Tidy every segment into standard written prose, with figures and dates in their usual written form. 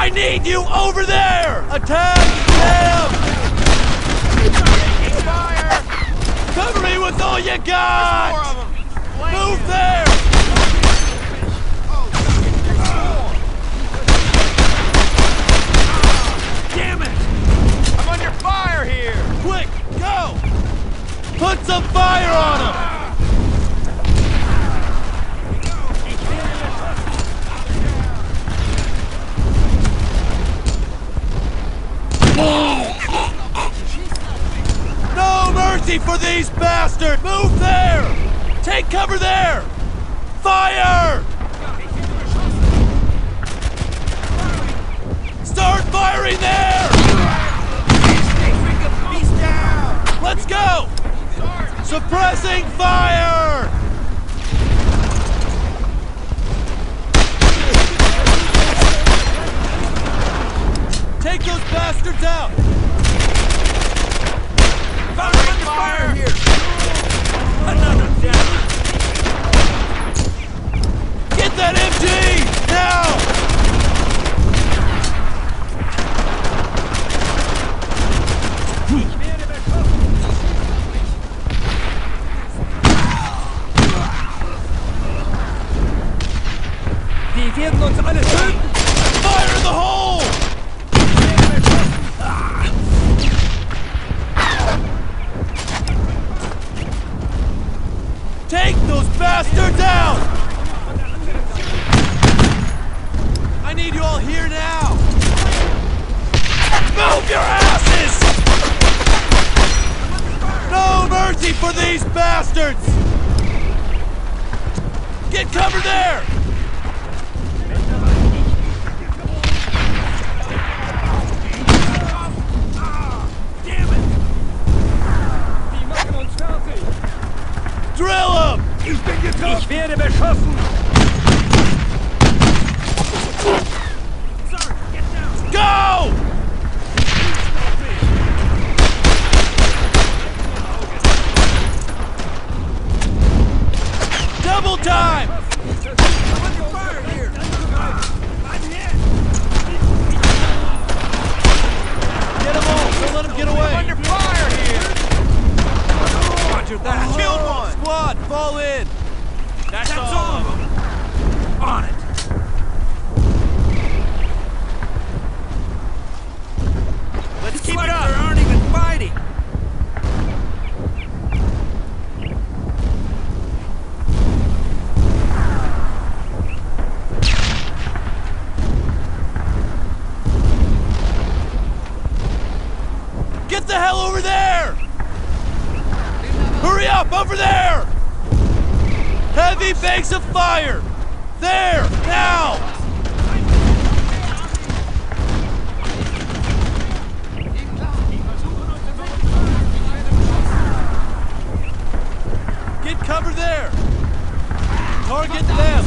I need you over there! Attack them! Fire! Cover me with all you got! More of them! Move there! Damn it! I'm under fire here! Quick, go! Put some fire on him! No mercy for these bastards! Move there! Take cover there! Fire! Start firing there! He's down! Let's go! Suppressing fire! Take those bastards out! Under fire here! Another down! Get that MG! Now! Die werden uns alle töten! Fire in the hole! Take those bastards out! I need you all here now! Move your asses! No mercy for these bastards! Get cover there! Drill him! Ich werde beschossen! Go! Double time! I'm under fire here! I'm hit! Get them all! Don't let them get away! I'm under fire here! Roger that! Killed one! Squad, fall in! That's all of them! On it! Let's keep it up! They aren't even fighting! Get the hell over there! Hurry up, over there! Heavy banks of fire! There, now! Get cover there! Target them!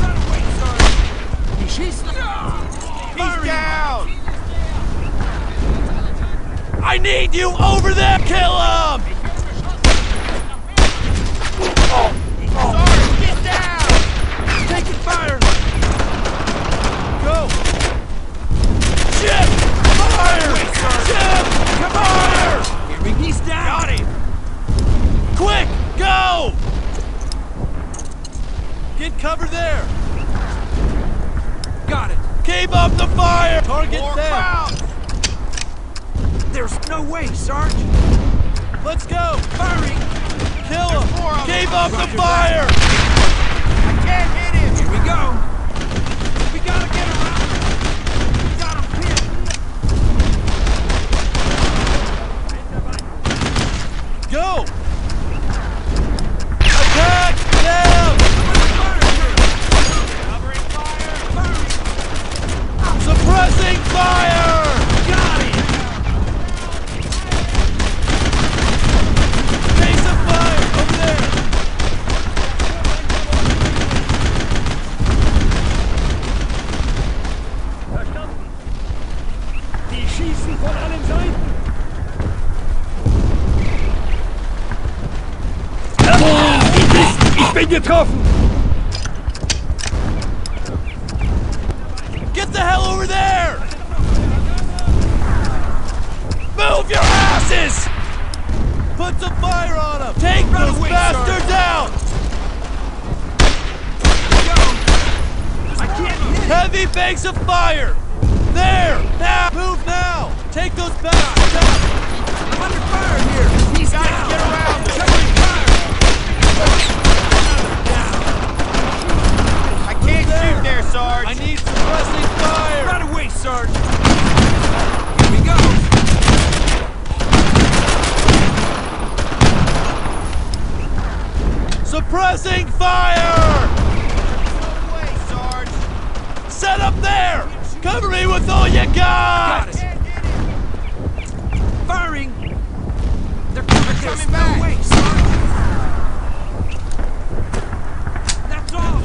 He's down! I need you over there! Kill him! Sarge, get down! Taking fire! Go! Chip! Fire! Chip! Fire! He's down! Got him! Quick! Go! Get cover there! Got it! Keep up the fire! Target More them! crowd! There's no way, Sarge! Let's go! Firing! Kill There's him! more of them. Keep up the Roger fire! I can't hit him! Here we go! We gotta get around! We got him pinned! Go! Attack them! Covering fire! Firing! Suppressing fire! Got him! Base of fire! Over there! Verstanden! Die schießen von allen Seiten! Ich bin getroffen! Get the hell over there! Move your asses! Put some fire on them! Take those away, bastards out! I can't hit it! Heavy banks of fire! There! Now! Move now! Take those bastards out! I'm under fire here! He's down! Get around! Covering fire! I can't shoot there, Sarge! I need suppressing fire! Right away, Sarge! Here we go! Suppressing fire! No way, Sarge! Set up there! Cover me with all you got! Got it! Firing! They're coming back! No way, Sarge! That's all!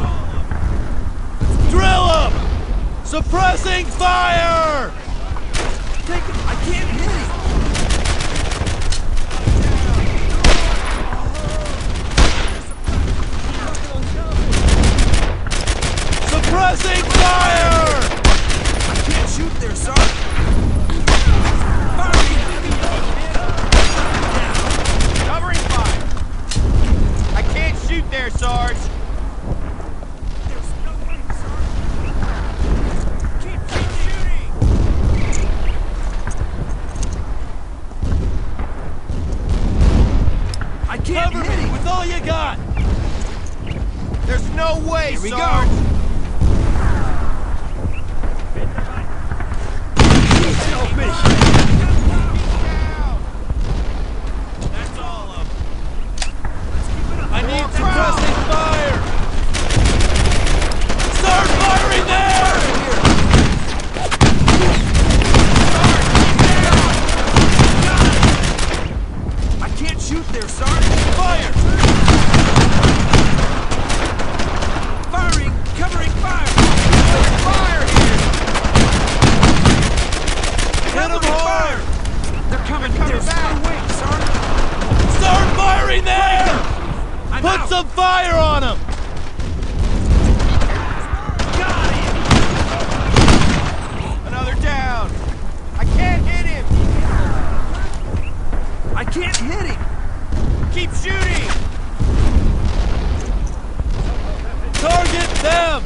Drill them! Suppressing fire! Take it! I can't hit it! Suppressing fire! I can't shoot there, Sarge! Firing! Covering fire! I can't shoot there, Sarge! There's no way, Sarge! Keep shooting! I can't Cover hit me it! with all you got! There's no way, Here we Sarge! go. That's all of them. I need suppressing fire! Start firing there! I can't shoot there, Sarge! Fire! Firing! Covering fire! Fire here! Hit them hard! They're coming back! No way, Sarge! Start firing there! I'm Put out. some fire on them! Got him! Another down! I can't hit him! I can't hit him! Keep shooting! Target them!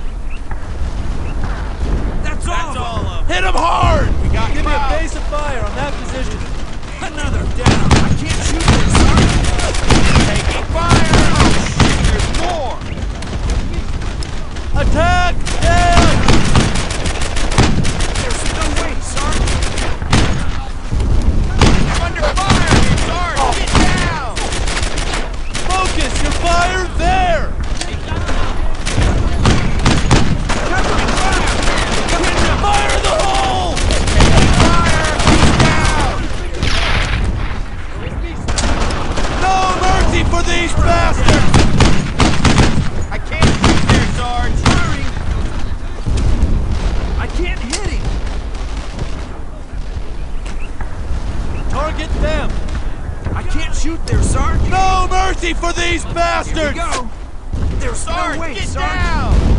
That's all of them! Hit them hard! got Give me a crowd. base of fire on that position. Another down! I can't shoot there, Sarge! Taking fire! Oh, shit, there's more! Attack them! There's no way, Sarge! I'm under fire! Sarge, get down! Focus your fire there! Covering fire! Fire in the hole! Fire! He's down! No mercy for these bastards! I can't shoot there, Sarge! Firing! I can't hit him! Target them! I can't shoot there, Sarge! No mercy for these Here we bastards! go! There's Sarge, no way, get Sarge! down!